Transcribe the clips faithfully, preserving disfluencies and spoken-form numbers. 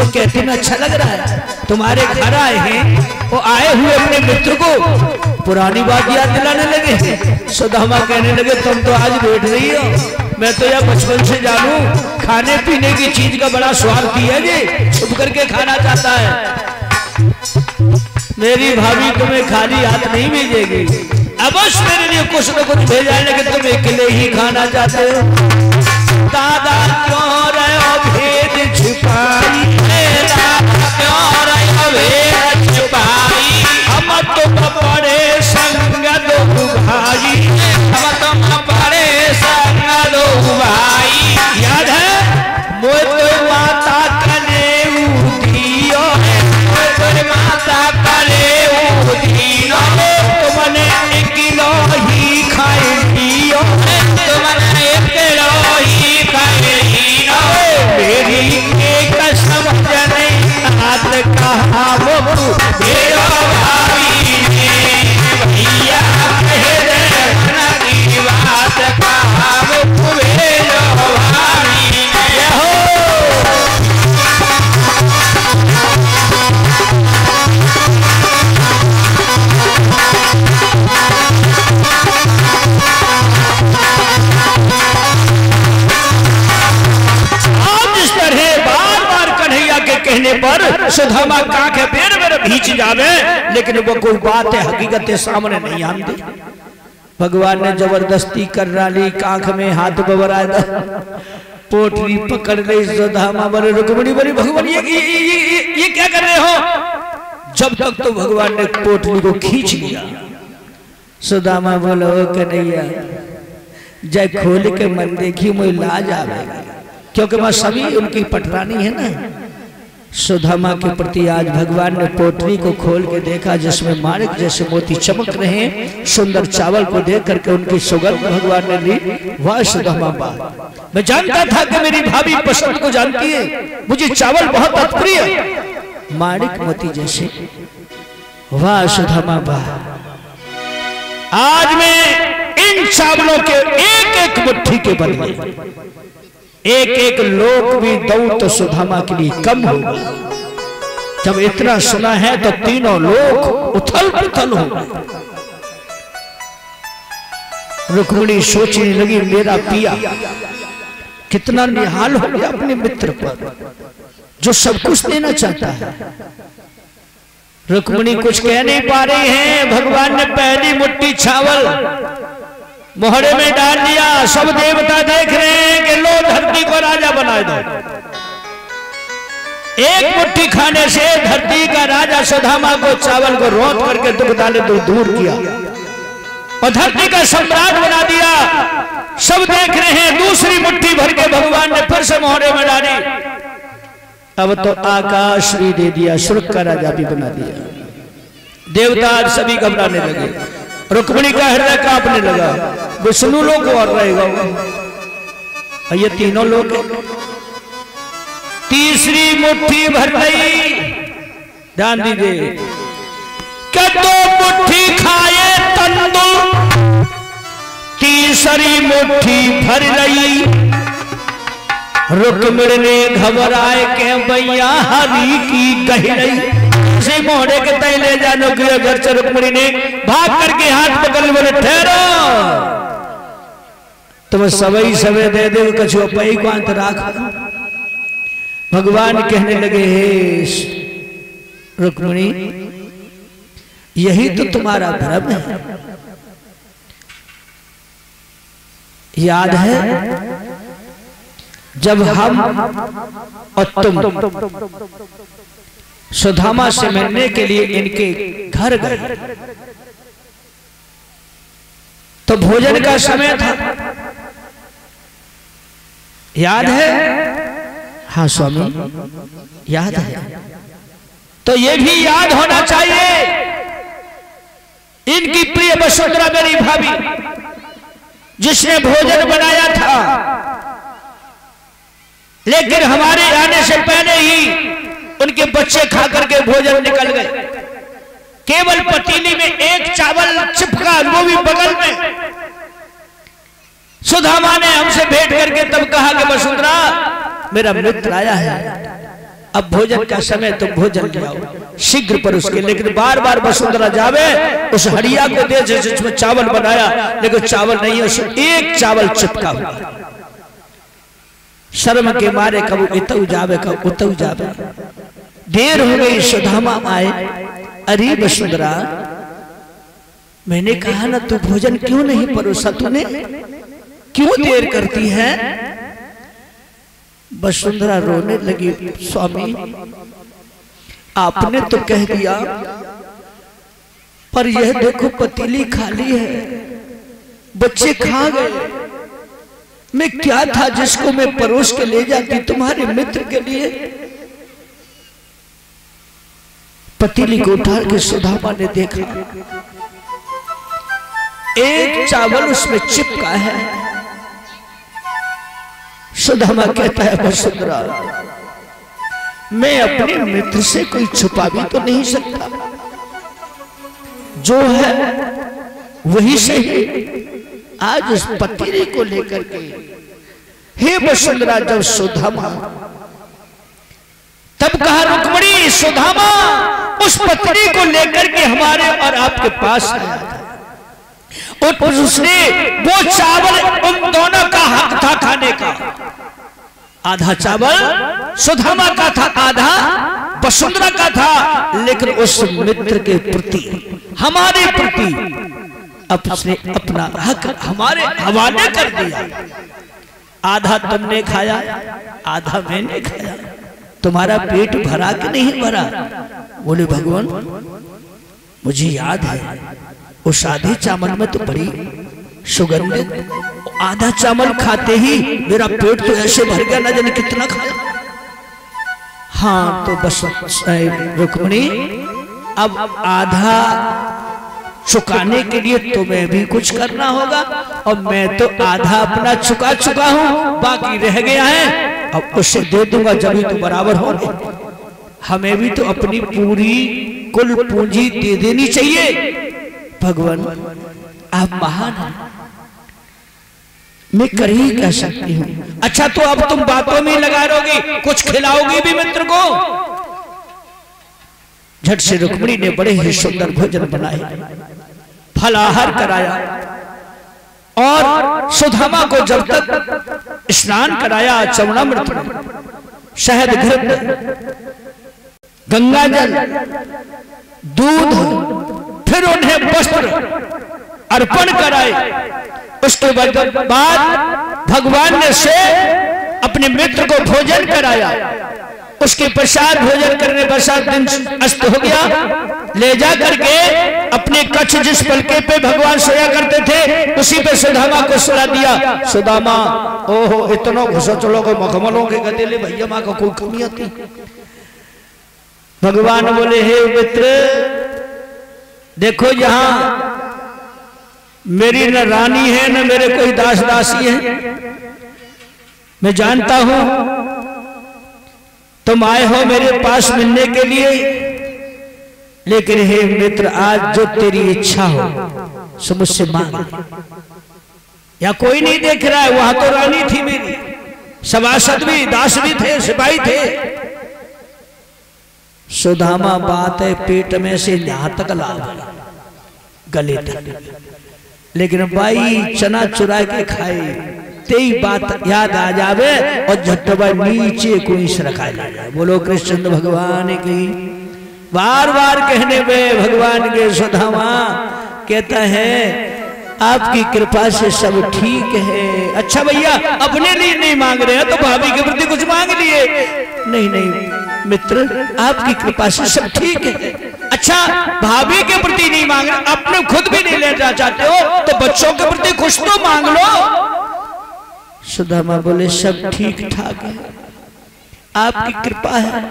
तुमको कहते में अच्छा लग रहा है? तुम्हारे घर आए हैं, वो आए हुए अपने मित्र को पुरानी बात याद दिलाने लगे। सुदामा कहने लगे तुम तो आज बैठ रही हो, मैं तो यह बचपन से जानू खाने पीने की चीज का बड़ा स्वार्थी है जी, छुप करके खाना चाहता है। मेरी भाभी तुम्हें खाली हाथ नहीं भेजेगी, अवश्य मेरे लिए कुछ न कुछ भेजा है, लेकिन तुम अकेले ही खाना चाहते हो। दादा क्यों रहे हो भेद छुपाई, क्यों रहे हो भेद छुपाई, हम तुम बड़े संग दो भाई, हम तुम बड़े संग दो भाई। याद है मोए तो माता कले उठियो, मोए तो माता कले उठियो, तुमने एक किलो ही खाए पियो, तुमने एक किलो ही खाए पियो। मेरी एक समझ नहीं हाथ कहा वो मेरा भाभी ने भैया कह दे की बात कहा वो मेरा भाभी ने हो। कहने पर सुदामा का के बेर बेर भीच जावे, लेकिन वो कोई बात है हकीकत है सामने नहीं आती। भगवान ने जबरदस्ती कर डाली, कांख में हाथ बबरा दा, पोटली पकड़ ली। सुदामा बोले रुक्मिणी बोली भगवान ये ये, ये, ये, ये क्या कर रहे हो? जब तक तो भगवान ने पोटली को खींच लिया। सुदामा बोला ओ कन्हैया जय खोल के मन देखी मुझे लाज आवेगा, क्योंकि मैं सभी उनकी पटरानी है ना। सुदामा के प्रति आज भगवान ने पोटली को खोल के देखा, जिसमें माणिक जैसे मोती चमक रहे हैं। सुंदर चावल को देख करके उनकी सुगंध भगवान ने ली। वाह सुदामा वाह, मैं जानता था कि मेरी भाभी पसंद को जानती है, मुझे चावल बहुत अप्रिय, माणिक मोती जैसे। वाह सुदामा वाह, आज मैं इन चावलों के एक एक मुट्ठी के बदले एक एक लोक भी दऊं तो सुदामा के लिए कम होगा। जब इतना सुना है तो तीनों लोक उथल पुथल हो गए। रुक्मिणी सोचने लगी मेरा पिया कितना निहाल हो गया अपने मित्र पर, जो सब कुछ देना चाहता है। रुक्मिणी कुछ कह नहीं पा रही हैं। भगवान ने पहली मुट्ठी चावल मोहरे में डाल दिया। सब देवता देख रहे हैं कि लो धरती को राजा बना दो। एक मुट्ठी खाने से धरती का राजा सुदामा को चावल को रोत करके दुख डाले तो दूर किया और धरती का सम्राट बना दिया। सब देख रहे हैं। दूसरी मुट्ठी भर के भगवान ने फिर से मोहरे में डाली। अब तो आकाश भी दे दिया, स्वर्ग का राजा भी बना दिया। देवता सभी घबराने लगे। रुक्मिणी का हृदय कांपने लगा। विष्णु लोग और रहेगा, ये तीनों लोग। तीसरी मुट्ठी भर गई। ध्यान दीजिए कि दो मुट्ठी खाए तंदुल, तीसरी मुट्ठी भर रही। रुक्मिणी ने घबराए के भैया हरी की कही रही। मोहरे के तय ले जानो के घर से रुक्मिणी ने भाग करके हाथ पकड़ बोले ठहरो, तुम सबई सबे दे दे कछु पई को अंत राख। भगवान कहने लगे हे रुक्मिणी यही तो तुम्हारा धर्म है। याद है जब हम और तुम सुदामा से मिलने के लिए इनके घर गए तो भोजन का समय था। याद है? हाँ स्वामी याद है। तो ये भी याद होना चाहिए। इनकी प्रिय वसुंधरा मेरी भाभी जिसने भोजन बनाया था, लेकिन हमारे आने से पहले ही उनके बच्चे खा करके भोजन निकल गए। केवल पतीली में एक चावल चिपका, वो भी बगल में। सुदामा ने हमसे भेंट करके तब कहा कि वसुंधरा मेरा मित्र आया है, अब भोजन का समय, तुम भोजन ले आओ शीघ्र पर उसके। लेकिन बार बार वसुंधरा जावे उस हड़िया को दे जिसमें चावल बनाया, लेकिन चावल नहीं है, उसमें एक चावल चिपका हुआ। शर्म के मारे कब इतऊ जावे कब उतऊ जावे। देर हो गई, सुदामा आए। अरे वसुंधरा, मैंने कहा ना तू भोजन क्यों नहीं परोसा, तूने क्यों देर करती है? वसुंधरा रोने लगी, स्वामी आपने तो कह दिया, पर यह देखो पतीली खाली है, बच्चे खा गए। मैं क्या था जिसको मैं परोस के ले जाती तुम्हारे मित्र के लिए? पतीली को उठा के सुदामा ने देखा, एक चावल उसमें चिपका है। सुदामा कहता है वसुंधरा, मैं अपने मित्र से कोई छुपा भी तो नहीं सकता, जो है वही सही। आज उस पतीली को लेकर के, हे वसुंधरा, जब सुदामा, तब कहा रुक्मिणी, सुदामा उस पत्नी को लेकर के हमारे और आपके पास आया था, और उसने वो चावल उन दोनों का हक था खाने का। आधा चावल सुदामा का था, आधा वसुंधरा का था, लेकिन उस मित्र के प्रति, हमारे प्रति अब उसने अपना हक हमारे हवाले कर दिया। आधा तुमने खाया, आधा मैंने खाया, तुम्हारा पेट भरा कि नहीं भरा? बोले भगवान, मुझे याद है उस आधे चावल में तो बड़ी सुगंधित, आधा चावल खाते ही मेरा पेट तो ऐसे भर गया, ना जाने कितना खाया। हाँ तो बस रुक्मिणी, अब आधा चुकाने के लिए तुम्हें भी कुछ करना होगा, और मैं तो आधा अपना चुका चुका हूं, बाकी रह गया है, अब उसे दे दूंगा जब तो बराबर हो। हमें भी तो अपनी पूरी कुल पूंजी दे देनी चाहिए। भगवान आप महान हैं, मैं कर ही कह सकती हूँ। अच्छा तो अब तुम बातों में लगा रहोगी, कुछ खिलाओगी भी मित्र को? झट से रुक्मिणी ने बड़े ही सुंदर भोजन बनाए, फलाहार कराया, और सुदामा को जब तक स्नान कराया चवनामृत में, शहद घृत, गंगा जल, दूध, फिर उन्हें वस्त्र अर्पण कराए। उसके बाद भगवान ने से अपने मित्र को भोजन कराया। उसके पश्चात भोजन करने पश्चात दिन अस्त हो गया, ले जा करके अपने कच्छ जिस पलके पे भगवान सोया करते थे उसी पे सुदामा को सुला दिया। सुदामा, ओहो इतना घुसा चलो को मखमलों के गदेले भैया माँ को कोई कमी आती। भगवान बोले, हे मित्र देखो, यहाँ मेरी न रानी है न मेरे कोई दास दासी है, मैं जानता हूं तुम आए हो मेरे पास मिलने के लिए, लेकिन हे मित्र आज जो तेरी इच्छा हो सो मुझसे मांग। या कोई नहीं देख रहा है, वहां तो रानी थी मेरी, सभासद भी, दास भी थे, सिपाही थे। सुदामा बात है पेट में से यहां तक ला गले तक, लेकिन बाई चना चुरा के खाए, तेई बात याद आ जावे और झटबा नीचे कोई रखा जाए। बोलो कृष्ण भगवान की। बार बार कहने में भगवान के सुदामा कहता है आपकी कृपा से सब ठीक है। अच्छा भैया अपने लिए नहीं मांग रहे हैं तो भाभी के प्रति कुछ मांग लिए? नहीं नहीं मित्र, आपकी कृपा से सब ठीक है। अच्छा भाभी के प्रति नहीं मांग रहे, अपने खुद भी नहीं लेना चाहते हो तो बच्चों के प्रति कुछ तो मांग लो। सुदामा बोले सब ठीक ठाक है, आपकी कृपा है।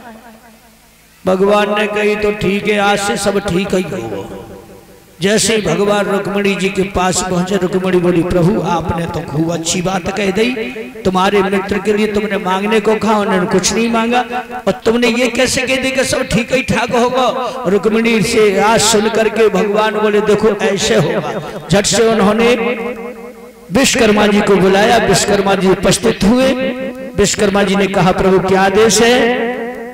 भगवान ने कही तो ठीक है, आज से सब ठीक ही होगा। जैसे भगवान रुक्मिणी जी के पास पहुंचे, रुक्मिणी बोली प्रभु आपने तो खूब अच्छी बात कह दी, तुम्हारे मित्र के लिए तुमने मांगने को कहा, उन्होंने कुछ नहीं मांगा और तुमने ये कैसे कह दी कि सब ठीक ही ठाक होगा। रुक्मिणी से आज सुन करके भगवान बोले देखो ऐसे होगा। झट से उन्होंने विश्वकर्मा जी को बुलाया, विश्वकर्मा जी उपस्थित हुए। विश्वकर्मा जी ने कहा प्रभु क्या आदेश है?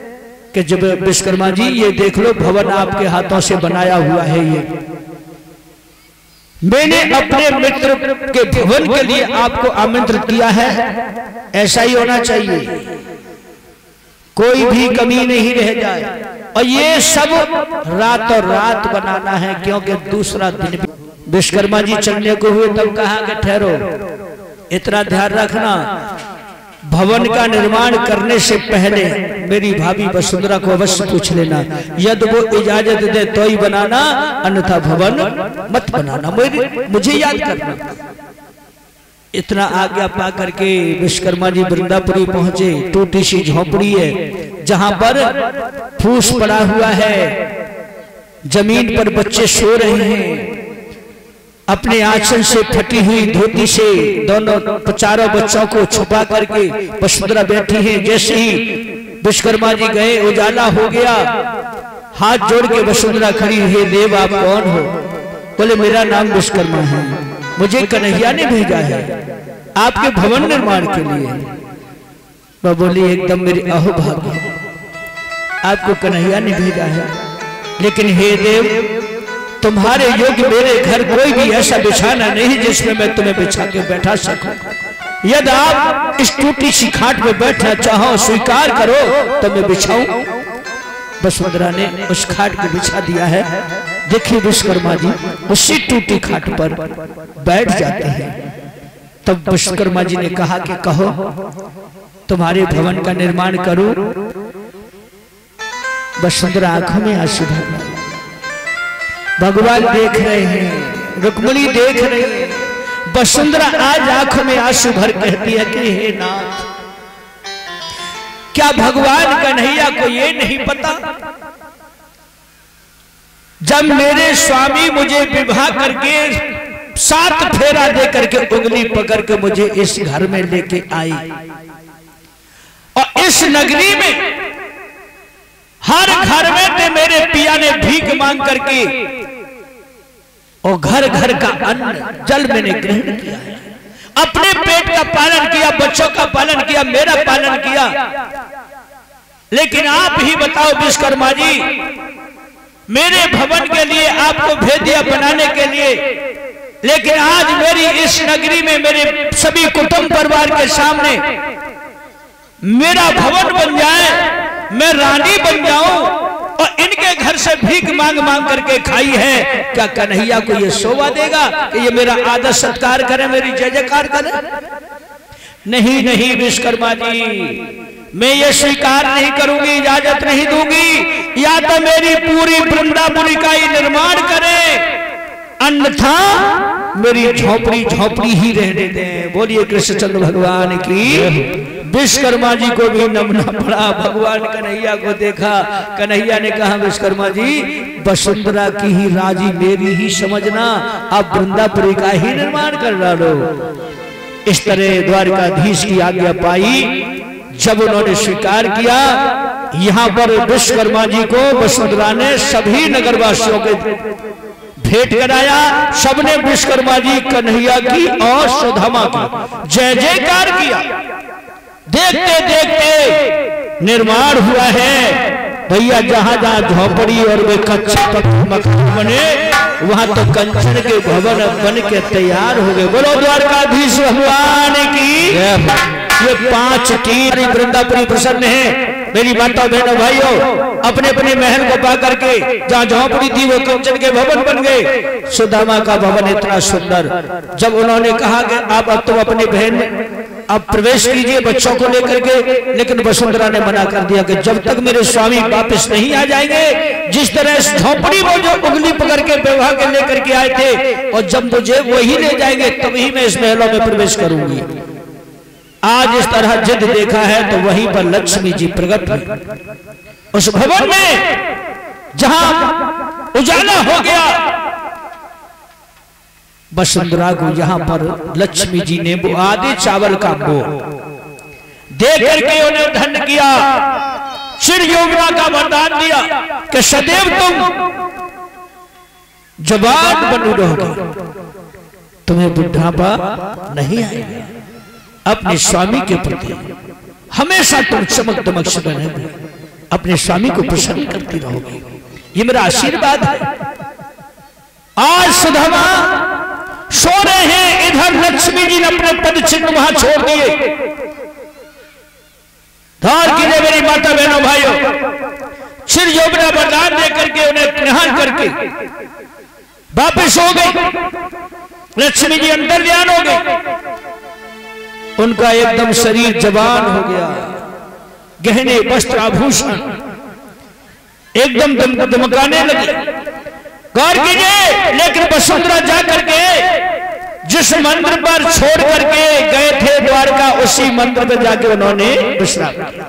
कि जब विश्वकर्मा जी ये देख लो भवन आपके हाथों से बनाया हुआ है, ये मैंने अपने मित्र के भवन के लिए आपको आमंत्रित किया है, ऐसा ही होना चाहिए, कोई भी कमी नहीं रह जाए। और ये सब रात और रात बनाना है, क्योंकि दूसरा दिन विश्वकर्मा जी चलने को हुए तब कहा कि ठहरो, इतना ध्यान रखना, भवन का निर्माण करने से पहले मेरी भाभी वसुंधरा को अवश्य पूछ लेना, यदि वो इजाजत दे तो ही बनाना, अन्यथा भवन मत बनाना, मुझे याद करना। इतना आज्ञा पा करके विश्वकर्मा जी वृंदापुरी पहुंचे। टूटी सी झोपड़ी है जहां पर फूस पड़ा हुआ है, जमीन पर बच्चे सो रहे हैं, अपने आंचल से फटी हुई धोती से दोनों चारों बच्चों को छुपा करके वसुंधरा बैठी है। जैसे ही विश्वकर्मा जी गए, उजाला हो गया, हाथ जोड़ के वसुंधरा खड़ी है, देव आप कौन हो? बोले मेरा नाम विश्वकर्मा है, मुझे कन्हैया ने भेजा है आपके भवन निर्माण के लिए। वह बोली एकदम मेरी अहोभाग्य, आपको कन्हैया ने भेजा है, लेकिन हे देव तुम्हारे योग्य मेरे घर कोई भी ऐसा बिछाना नहीं जिसमें मैं तुम्हें बिछा के बैठा सकूं। यदि आप इस टूटी सी खाट में बैठना चाहो, स्वीकार करो तो मैं बिछाऊं। वसुंधरा ने उस खाट को बिछा दिया है। देखिए विश्वकर्मा जी उसी टूटी खाट पर बैठ जाते हैं। तब विश्वकर्मा जी ने कहा कि कहो तुम्हारे भवन का निर्माण करूं। वसुंधरा आंखों में आंसू भर गए। भगवान देख रहे हैं, रुक्मिणी देख रही है। वसुंधरा आज आंखों में आंसू भर कहती है कि हे नाथ, क्या भगवान कन्हैया को ये नहीं पता, जब मेरे स्वामी मुझे विवाह करके सात फेरा दे करके उंगली पकड़ के मुझे इस घर में लेके आई, और इस नगरी में हर घर में ते मेरे पिया ने भीख मांग करके और घर घर का अन्न जल मैंने ग्रहण किया है, अपने पेट का पालन किया, बच्चों का पालन किया, मेरा पालन किया। लेकिन आप ही बताओ विश्वकर्मा जी, मेरे भवन के लिए आपको भेज दिया बनाने के लिए, लेकिन आज मेरी इस नगरी में मेरे सभी कुटुंब परिवार के सामने मेरा भवन बन जाए, मैं रानी बन जाऊं, और इनके घर से भीख मांग मांग करके खाई है। क्या कन्हैया को ये शोभा देगा कि ये मेरा आदर सत्कार करे, मेरी जय जयकार करे? नहीं नहीं विश्वकर्मा जी, मैं ये स्वीकार नहीं करूंगी, इजाजत नहीं दूंगी। या तो मेरी पूरी वृंदापुरी का ही निर्माण करे, अन्यथा मेरी झोपड़ी झोपड़ी ही रहने दें। बोलिए कृष्णचंद्र भगवान की। विश्वकर्मा जी को भी नमना पड़ा। भगवान कन्हैया को देखा, कन्हैया ने कहा विश्वकर्मा जी वसुंधरा की ही राजी मेरी ही समझना, आप वृंदापुरी का ही निर्माण कर डालो। इस तरह द्वारकाधीश की आज्ञा पाई। जब उन्होंने स्वीकार किया, यहाँ पर विश्वकर्मा जी को वसुंधरा ने सभी नगरवासियों के भेंट कराया। सबने विश्वकर्मा जी कन्हैया की और सुदामा की जय जयकार किया। देखते देखते निर्माण हुआ है भैया। जहां जहां झोपड़ी और वे कच्चे मकान बने, वहां तो कंचन के भवन बन के तैयार हो गए। बोलो द्वारकाधीश भगवान की। ये पांच तीर वृंदापुरी प्रसन्न है। मेरी माता बहनों भाइयों, अपने अपने महल को पा करके जहां झोपड़ी थी वो कंचन के भवन बन गए। सुदामा का भवन इतना सुंदर। जब उन्होंने कहा कि आप अब तुम अपनी बहन अब प्रवेश कीजिए बच्चों को लेकर के, लेकिन वसुंधरा ने मना कर दिया कि जब तक मेरे स्वामी वापस नहीं आ जाएंगे, जिस तरह इस झोपड़ी में जो उंगली पकड़ के विवाह के लेकर के आए थे, और जब मुझे वही ले जाएंगे तभी मैं इस महलों में प्रवेश करूंगी। आज इस तरह जिद देखा है तो वहीं पर लक्ष्मी जी प्रकट हुई उस भवन में जहां उजाला हो गया। वसुंधरा को यहां पर लक्ष्मी जी ने वो आधे चावल का बो दे करके उन्हें धन्य किया। श्री योगिना का वरदान दिया कि सदैव तुम जवान बनी रहोगे, तुम्हें बुढ़ापा नहीं आएगा। अपने स्वामी के प्रति हमेशा तुम चमक दमक से बने। अपने स्वामी को प्रसन्न करती रहोगी, ये मेरा आशीर्वाद है। आज सुदामा सो रहे हैं, इधर लक्ष्मी जी ने अपने पद चिन्ह वहां छोड़ दिए। धार कीजिए मेरी माता बहनों भाइयों, सिर योबना बरदान दे करके उन्हें निहाल करके वापिस हो गए। लक्ष्मी जी अंदर ध्यान हो गए, उनका एकदम शरीर जवान हो गया, गहने वस्त्र आभूषण एकदम दम दमकाने लगे। गौर कीजिए, लेकिन वसुंधरा जा करके जिस मंदिर पर छोड़ करके गए थे द्वारका, उसी मंदिर पर जाके उन्होंने विश्राम किया।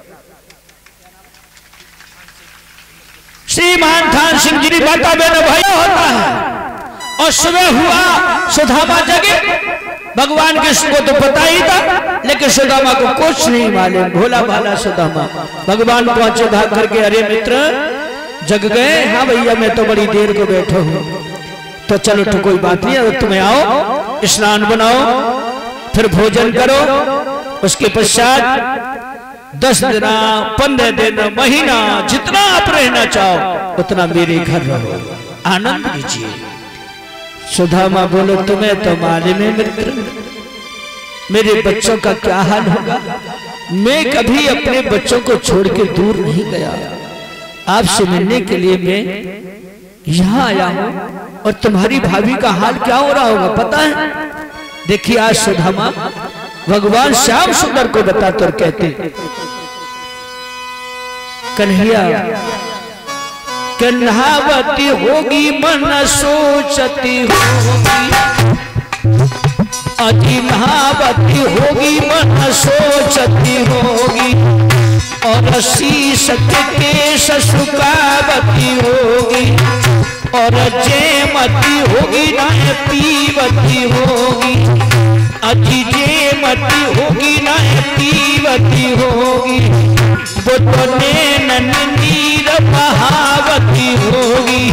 श्री मान थान सिंह जी माता बहनों भाइयों होता है। और सुबह हुआ, सुदामा जगे, भगवान कृष्ण को तो पता ही था, लेकिन सुदामा को कुछ नहीं मालूम। भोला भाला सुदामा भगवान पहुंचे भाग करके, अरे मित्र जग गए? हाँ भैया मैं तो बड़ी देर को बैठा हूं। तो चलो तो कोई बात नहीं, अब तुम्हें आओ, स्नान बनाओ, फिर भोजन करो, उसके पश्चात दस दिन पंद्रह दिन महीना जितना आप रहना चाहो उतना मेरे घर रहो, आनंद लीजिए। सुदामा बोलो तुम्हें तो मालूम है मित्र, मेरे बच्चों का क्या हाल होगा। मैं कभी अपने बच्चों को छोड़ के दूर नहीं गया, आपसे मिलने के लिए मैं यहां आया हूं। और तुम्हारी भाभी का हाल क्या हो रहा होगा पता है? देखिए आज सुदामा भगवान श्याम सुंदर को बताते और कहते, कन्हैया कन्हावती होगी मन सोचती होगी, अजिन्हावती होगी मन सोचती होगी, और शीश के केश सुखावती होगी, और जेमती होगी ना पीवती होगी, अजी जेमती होगी ना पीवती होगी, वो तो नैन नीर बहावती होगी।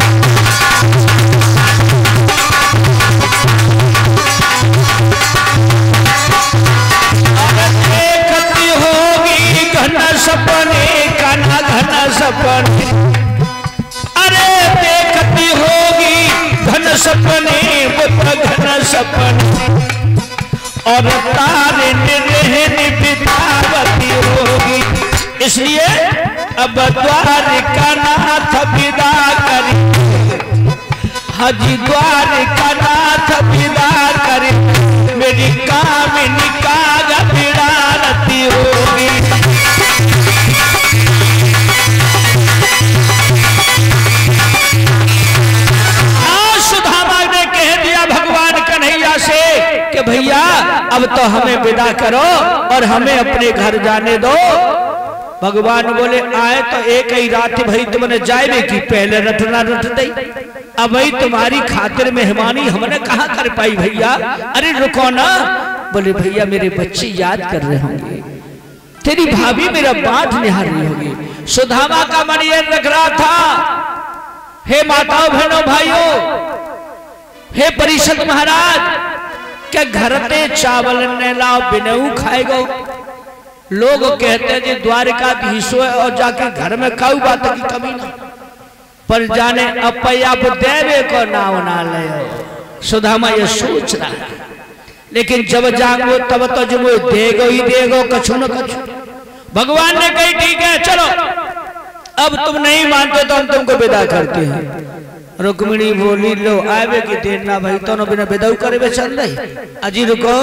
देखती होगी घन सपने कान्हा घन सपने, अरे देखती होगी घन सपने वो तो घन सपने, और तारे रहने बितावती होगी। इसलिए अब द्वारका नाथ विदा करी, हाजी द्वारका नाथ विदा करी, मेरी कामिनी कागा बिड़ारती होगी। आज सुदामा ने कह दिया भगवान कन्हैया से कि भैया अब तो हमें विदा करो और हमें अपने घर जाने दो। भगवान बोले आए तो एक ही रात भाई तुमने जाए की पहले रटना रट दई, अब भाई तुम्हारी खातिर मेहमानी हमने कहा कर पाई भैया। अरे रुको ना, बोले भैया मेरे बच्चे याद कर रहे होंगे, तेरी भाभी मेरा बाट निहार रही होगी। सुदामा का मन ये रख रहा था, हे माताओं बहनों भाइयों, हे परिषद महाराज, क्या घर ते चावल ने लाओ बिनऊ खाएगो। लोग कहते हैं द्वारकाधीश और जाके घर में खाऊ बात की कमी ना, पर जाने अपया देवे को नाव ना ले। सुदामा ये सोच रहा है, लेकिन जब जागो तब तो जो देगो ही देगो कछु न कछु। भगवान ने कही ठीक है चलो, अब तुम नहीं मानते तो हम तुमको विदा करते हैं। रुक्मिणी बोली लो आवे की देर ना भाई, तो बिना विदाऊ करे चल रही। अजी रुको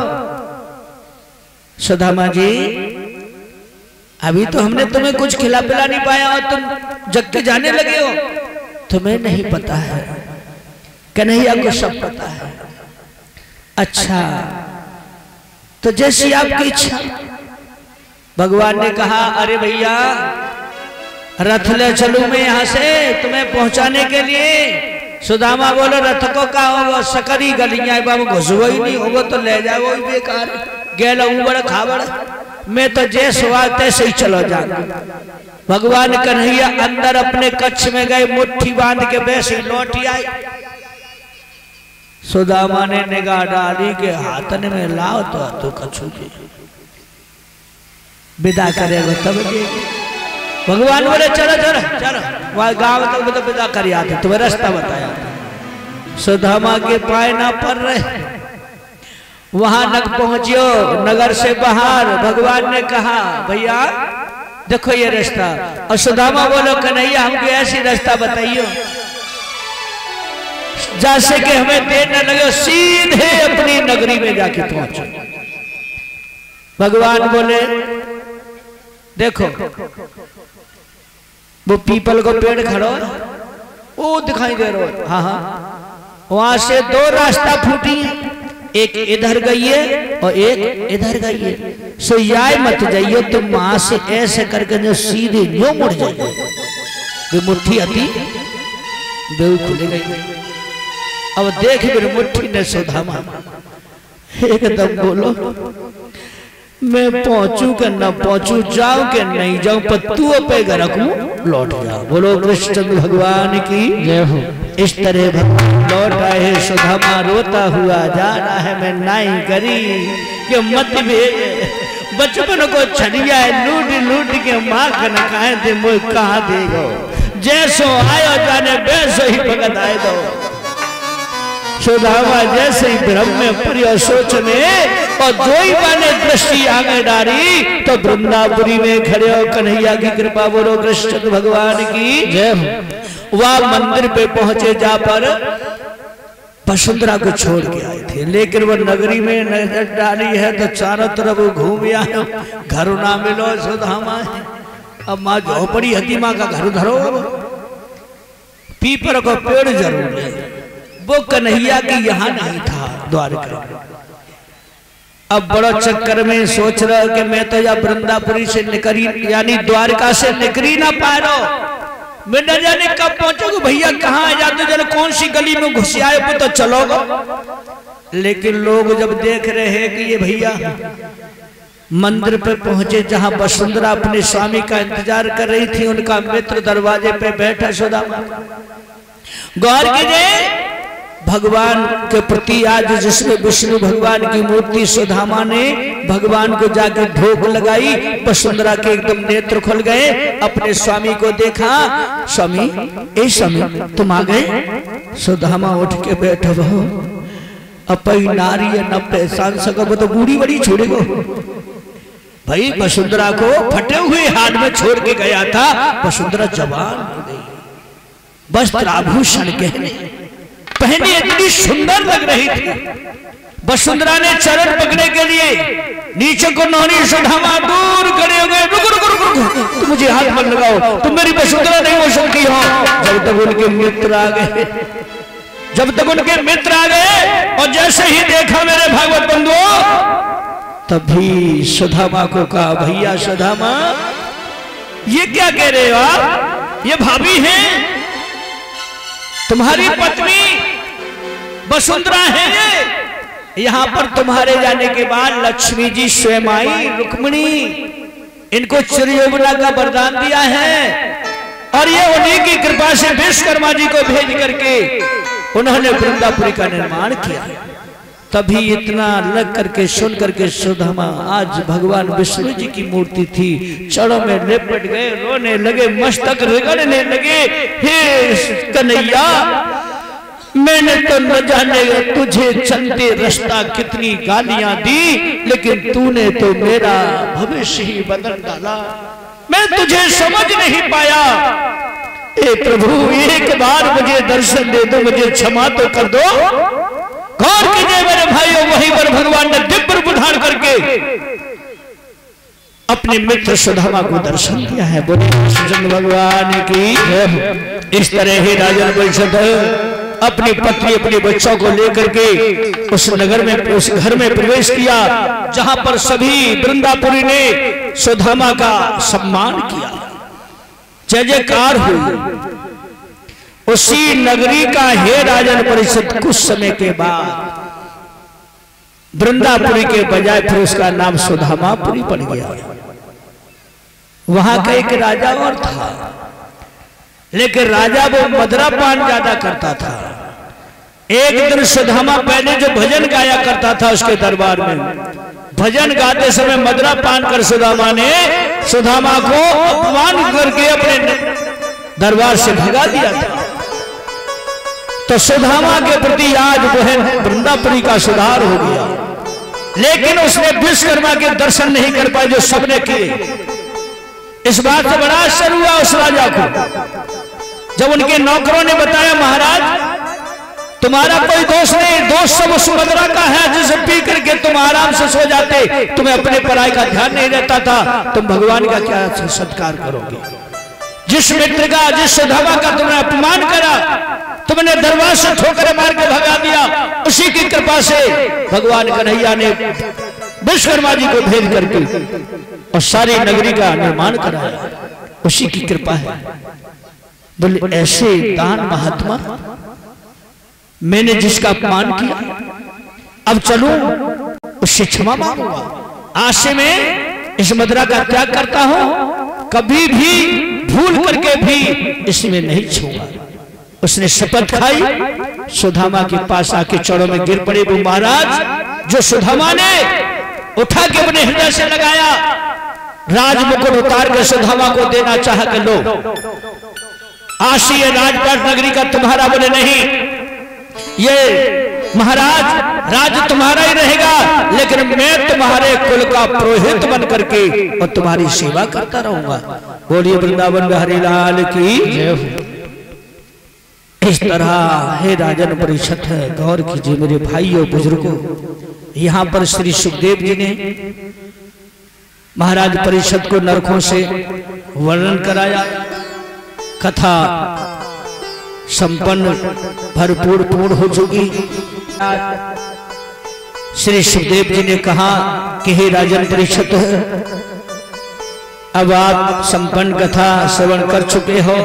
सुदामा जी, अभी तो हमने तुम्हें कुछ खिला पिला नहीं पाया और तुम जग के जाने लगे हो। तुम्हें नहीं पता है, कन्हैया को सब पता है। अच्छा तो जैसी आपकी इच्छा। भगवान ने कहा अरे भैया रथ ले चलूं मैं यहाँ से तुम्हें पहुंचाने के लिए। सुदामा बोलो रथ को का होगा, सकरी गलियां बाबू घुसवा ही नहीं होगा तो ले जाओ ही बेकार, गेला उबड़ खाबड़, मैं तो जैसे हुआ तैसे ही चलो जाना। भगवान कन्हैया अंदर अपने कच्छ में गए, मुट्ठी बांध के वैसे लौट आई। सुदामा ने निगाह डाली के हाथन में लाओ तो तो कछु जी विदा करेगा तब देगी। भगवान बोले चलो चलो चलो, वह गांव तक तो पिता कर आते, तुम्हें रास्ता बताया। सुदामा के पाए ना पड़ रहे, वहां तक पहुंचियो, नगर से बाहर भगवान ने कहा भैया देखो ये रास्ता, और सुदामा बोलो कन्हैया हमको ऐसी रास्ता बताइयो जैसे कि हमें देर न लगे, सीधे अपनी नगरी में जाके पहुंचो। भगवान बोले देखो वो पीपल को पेड़ खड़ो वो दिखाई दे रहा है, हाँ हाँ, वहां से दो रास्ता फूटी है, एक इधर गई है और एक इधर गई है, सो याय मत जाइए तुम वहां से ऐसे करके जो सीधे न्यू मुड़ जाइए, वो मुट्ठी आती बेऊ खुले गई। अब देख मेरी मुट्ठी ने सुदामा एकदम बोलो मैं पहुंचू के न पहुंचू, जाऊं के नहीं जाऊं, पर तू पे घर रखूं लौट जा। बोलो कृष्ण भगवान की जय हो। इस तरह भगवान लौट आए, सुदामा रोता हुआ जा रहा है मैं नाई करी कि मत भेज, बचपन को छड़िया लूट लूट के माँ कन कहे थे मुझे कहा देगो, जैसो आयो जाने वैसो ही भगत आए दो। सुदामा जैसे ही ब्रह्म में प्रिय सोचने और दो ही माने दृष्टि आगे डाली तो वृंदापुरी में खड़े हो कन्हैया की कृपा। बोलो कृष्ण भगवान की जय हो। वह मंदिर पे पहुंचे जहां पर वसुंधरा को छोड़ के आए थे, लेकिन वो नगरी में नजर डाली है तो चारों तरफ घूम आए, घर ना मिलो सुदामा। अब माँ झोपड़ी हती माँ का घर धरो, पीपल को पेड़ जरूर है, वो कन्हैया की यहाँ नहीं था द्वारका। अब बड़ो चक्कर में सोच रहा कि मैं तो या वृंदापुरी से निकली यानी द्वारका से निकली ना पा रहा, मैं न जाने कब पहुंचोगे भैया, कहाँ आ जाते जरा कौन सी गली में घुस आए पे तो चलोगा। लेकिन लोग जब देख रहे हैं कि ये भैया मंदिर पे पहुंचे जहां वसुंधरा अपने स्वामी का इंतजार कर रही थी, उनका मित्र दरवाजे पे बैठा सुदामा। गौर कीजिए भगवान के प्रति आज जिसमें विष्णु भगवान की मूर्ति सुदामा ने भगवान को जाकर ढोक लगाई, वसुंधरा के एकदम नेत्र खुल गए, अपने स्वामी को देखा, स्वामी ए स्वामी तुम आ गए। सुदामा उठ के बैठो, अपई नारी न पहचान सको तो बूढ़ी बड़ी छोड़ेगो। भाई वसुंधरा को फटे हुए हाथ में छोड़ के गया था, वसुंधरा जवान हो गई, वस्त्र आभूषण गहने पहने इतनी सुंदर लग रही थी। वसुंधरा ने चरण पकड़ने के लिए नीचे को नौनी, सुदामा दूर खड़े हो गए, रुको रुको रुको रुको, तुम मुझे हाथ मत लगाओ, तुम मेरी वसुंधरा नहीं हो सकती हो। जब तक उनके मित्र आ गए, जब तक उनके मित्र आ गए और जैसे ही देखा मेरे भागवत बंधुओं, तभी सुदामा को कहा भैया सुदामा ये क्या कह रहे हो आप, ये भाभी हैं तुम्हारी पत्नी वसुंधरा है ये, यहाँ पर तुम्हारे जाने के बाद लक्ष्मी जी स्वयं आई, रुक्मिणी इनको चिरयौवना का वरदान दिया है और ये उन्हीं की कृपा से विश्वकर्मा जी को भेज करके उन्होंने वृंदापुरी का निर्माण किया। तभी इतना लग करके सुन करके सुदामा आज भगवान विष्णु जी की मूर्ति थी, चरणों में लिपट गए, रोने लगे, मस्तक रगड़ने लगे, हे कन्हैया मैंने तो न जाने तुझे चलते रास्ता कितनी गालियां दी, लेकिन तूने तो मेरा भविष्य ही बदल डाला, मैं तुझे समझ नहीं पाया। ए प्रभु एक बार मुझे दर्शन दे दो, मुझे क्षमा तो कर दो। गौर कीजिए मेरे भाइयों, वहीं पर भगवान ने दिव्य रूप धारण करके अपने मित्र सुदामा को दर्शन दिया है। बोले कृष्ण भगवान की। इस तरह ही राजन परिषद अपनी पत्नी अपने बच्चों को लेकर के उस नगर में उस घर में प्रवेश किया जहां पर सभी वृंदापुरी ने सुदामा का सम्मान किया, जय जयकार हुई। उसी नगरी का हे राजन परिषद कुछ समय के बाद वृंदापुरी के बजाय फिर उसका नाम सुदामापुरी पड़ गया। वहां का एक राजा और था, लेकिन राजा वो मदरा पान ज्यादा करता था, एक दिन सुदामा पहले जो भजन गाया करता था उसके दरबार में, भजन गाते समय मदरा पान कर सुदामा ने सुदामा को अपमान करके अपने दरबार से भगा दिया था। तो सुदामा के प्रति आज वह वृंदापुरी का सुधार हो गया, लेकिन उसने विश्वकर्मा के दर्शन नहीं कर पाए जो सबने किए। इस बात से बड़ा आश्चर्य हुआ उस राजा को, जब उनके नौकरों ने बताया महाराज तुम्हारा कोई दोष नहीं, दोष सब उस मदरा का है जिसे पी करके तुम आराम से सो जाते, तुम्हें अपने पराई का ध्यान नहीं रहता था, तुम भगवान का क्या सत्कार करोगे। जिस मित्र का, जिस सुदामा का तुमने अपमान करा, तुमने दरबार से ठोकर मार के भगा दिया, उसी की कृपा से भगवान कन्हैया ने विश्वकर्मा जी को भेज करके और सारी नगरी का निर्माण कराया, उसी की कृपा है। बोले ऐसे दान महात्मा मैंने जिसका अपमान किया, अब चलूं उससे क्षमा मांगूंगा, आज से मैं इस मदरा का त्याग करता हूं, कभी भी भूल करके भी इसमें नहीं छूंगा। उसने शपथ खाई, सुदामा के पास आके चरणों में गिर पड़े। वो महाराज जो सुदामा ने उठा के अपने हृदय से लगाया, राजमुकुट उतार के सुदामा को देना चाह के लो, आज से ये राजपाट नगरी का तुम्हारा। बोले नहीं, ये महाराज राज तुम्हारा ही रहेगा, लेकिन मैं तुम्हारे कुल का पुरोहित बन करके और तुम्हारी सेवा करता रहूंगा। बोलिए वृंदावन बिहारी लाल की जय हो। इस तरह हे राजन परिषद है, गौर कीजिए मेरे भाइयों बुजुर्गों, यहाँ पर श्री सुखदेव जी ने महाराज परिषद को नरकों से वर्णन कराया, कथा संपन्न भरपूर पूर्ण हो चुकी। श्री सुखदेव जी ने कहा कि हे राजन परिषद, अब आप संपन्न कथा श्रवण कर चुके हो,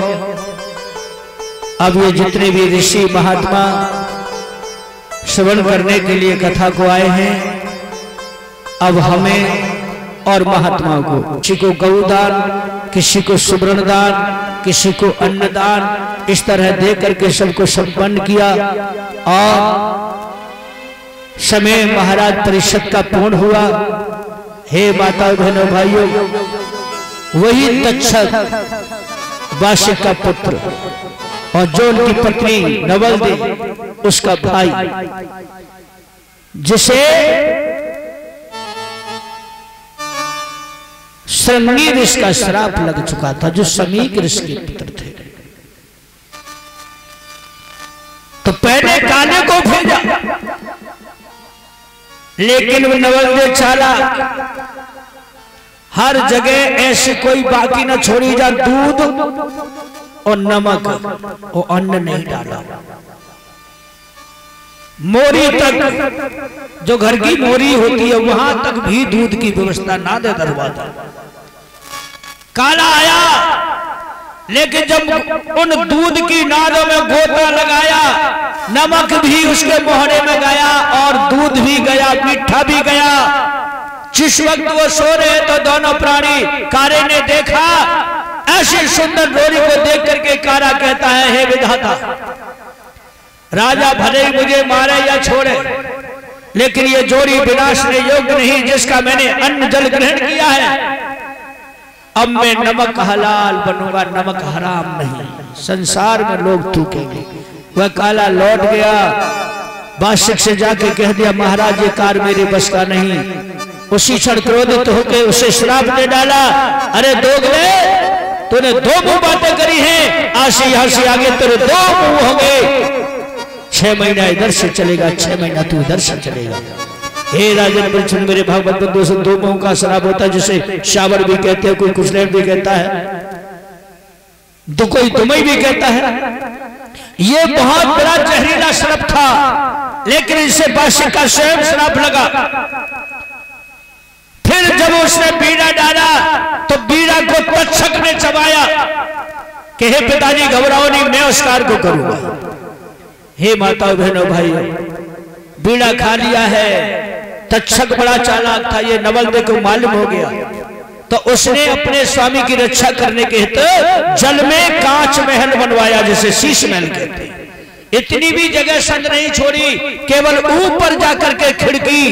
अब ये जितने भी ऋषि महात्मा श्रवण करने के लिए कथा को आए हैं, अब हमें और महात्माओं को, किसी को गौदान, किसी को सुवर्ण दान, किसी को अन्नदान, इस तरह दे करके सबको संपन्न किया और समय महाराज परिषद का पूर्ण हुआ। हे माता बहनों भाइयों, वही तक्षक वासिक का पुत्र और जो उनकी पत्नी नवल दे उसका भाई, जिसे श्रृंगी ऋषि का श्राप लग चुका था, जो समीक ऋषि के पुत्र थे, तो पहले काले को भेजा, लेकिन वो नवल दे चाला, हर जगह ऐसी कोई बाकी न छोड़ी जा दूध और नमक और अन्न नहीं डाला। मोरी तक, जो घर की मोरी होती है वहां तक भी दूध की व्यवस्था ना दे दरवाजा। काला आया, लेकिन जब उन दूध की नादों में गोता लगाया, नमक भी उसके मोहरे में गया और दूध भी गया, मीठा भी गया। जिस वक्त वो सो रहे तो दोनों प्राणी कारे ने देखा, ऐसी सुंदर जोड़ी को देख करके कारा कहता है, हे विधाता, राजा भले ही मुझे मारे या छोड़े, लेकिन ये जोड़ी विनाशने योग्य नहीं जिसका मैंने अन्न जल ग्रहण किया है। अब मैं नमक हलाल बनूंगा, नमक हराम नहीं। संसार में लोग थूकेंगे। वह काला लौट गया, बादशाह से जाके कह दिया, महाराज ये कार मेरे बस का नहीं। उसी क्षण क्रोधित होकर उसे श्राप दे डाला, अरे दोगले, तूने दो मुंह बातें करी हैं, आज से यहां से आगे तेरे दो मुंह होंगे। छह महीना इधर से चलेगा, छह महीना तू इधर से चलेगा। हे राजन परिषद, मेरे भागवत बंधु से दो मुंह का श्राप होता है, जिसे शावर भी कहते हैं, कोई कुशलेर भी कहता है, तो कोई तुम्हें भी कहता है। ये बहुत बड़ा जहरीला श्राप था, लेकिन इससे बादशाह का स्वयं श्राप लगा। फिर जब उसने बीड़ा डाला तो बीड़ा को तक्षक ने चबाया कि हे पिताजी घबराओ नहीं, मैं उस कार को करूंगा। हे माता बहनों भाइयों, बीड़ा खा लिया है। तक्षक बड़ा चालाक था, ये नवल दे को मालूम हो गया, तो उसने अपने स्वामी की रक्षा करने के हेतु जल में कांच महल बनवाया, जिसे शीश महल कहते हैं। इतनी भी जगह संग नहीं छोड़ी, केवल ऊपर जाकर के खिड़की,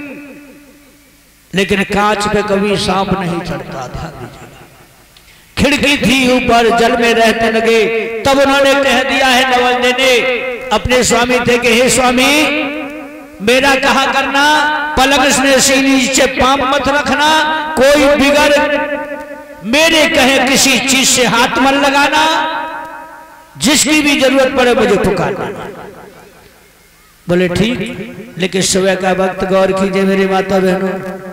लेकिन कांच पे कभी सांप नहीं चढ़ता। ध्यान दीजिए, खिड़की थी ऊपर, जल में रहते लगे। तब उन्होंने कह दिया है नवलदे ने, अपने स्वामी थे कि हे स्वामी मेरा कहा करना, पलंग से सीढ़ी नीचे पांव मत रखना, कोई बिगड़ मेरे कहे किसी चीज से हाथ मत लगाना, जिसकी भी जरूरत पड़े मुझे पुकारना। बोले ठीक। लेकिन सुबह का वक्त गौर कीजिए मेरी माता बहनों,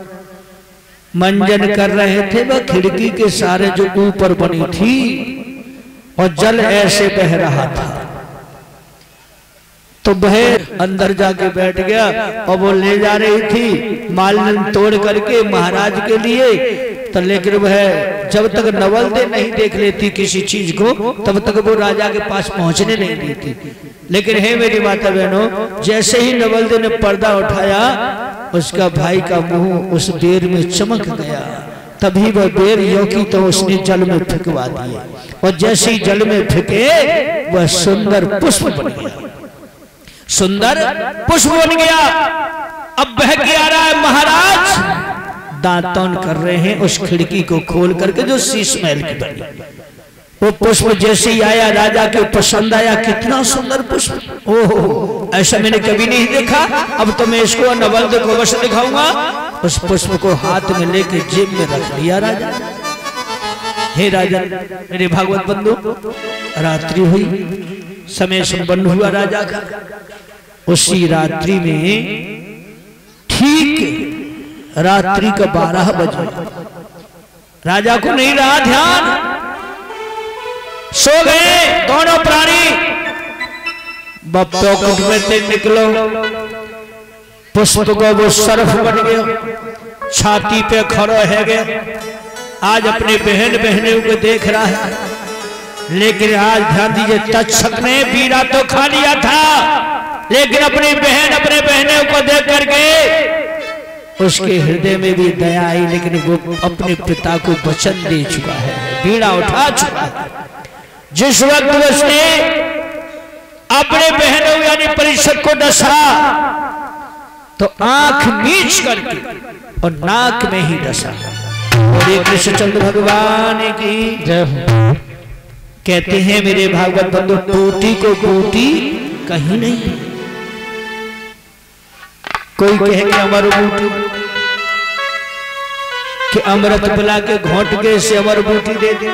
मंजन कर रहे थे वह खिड़की के सारे जो ऊपर बनी थी और जल ऐसे बह रहा था, तो वह अंदर जाके बैठ गया और वो ले जा रही थी मालन तोड़ करके महाराज के लिए। तो लेकिन वह जब तक नवलदे नहीं देख लेती किसी चीज को, तब तक वो राजा के पास पहुंचने नहीं देती। लेकिन हे मेरी माता बहनों, जैसे ही नवलदे ने पर्दा उठाया, उसका भाई का मुंह उस बेर में चमक गया। तभी वह बेर योगी तो उसने जल में फेंकवा दिए, और जैसे ही जल में फेंके वह सुंदर पुष्प बन गया, सुंदर पुष्प बन गया। अब बह के आ रहा है महाराज, दांतन कर रहे हैं उस खिड़की को खोल करके जो शीश महल की बनी। वो पुष्प जैसे ही आया राजा के पसंद आया, कितना सुंदर पुष्प, ओहो ऐसा मैंने कभी नहीं देखा। अब तो मैं इसको नवलदे को अवश्य दिखाऊंगा। उस पुष्प को हाथ में लेके जेब में रख लिया राजा। हे राजा, मेरे भागवत बंधु, रात्रि हुई, समय संपन्न हुआ राजा का। उसी रात्रि में ठीक रात्रि का बारह बजे, राजा को नहीं रहा ध्यान, सो गए दोनों प्राणी। पॉकेट में से निकलो, पुष्प को वो सरफ बन गया, छाती पे खड़ा है गया। आज अपने बहन बहनों को देख रहा है, लेकिन आज ध्यान दीजिए, तक्षक ने बीड़ा तो खा लिया था, लेकिन अपनी बहन अपने बहनों को देख करके उसके हृदय में भी दया आई, लेकिन वो अपने पिता को वचन दे चुका है, बीड़ा उठा चुका है। जिस वक्त उसने अपने बहनों यानी परीक्षित को डसा, तो आंख नीच करके और नाक में ही डसा। और ये कृष्णचंद्र भगवान की जय हो। कहते हैं मेरे भागवत बंधु, टूटी को टूटी कहीं नहीं। कोई कहे कि अमर बूटी, कि अमृत पिला के घोट के से अमर बूटी दे दे,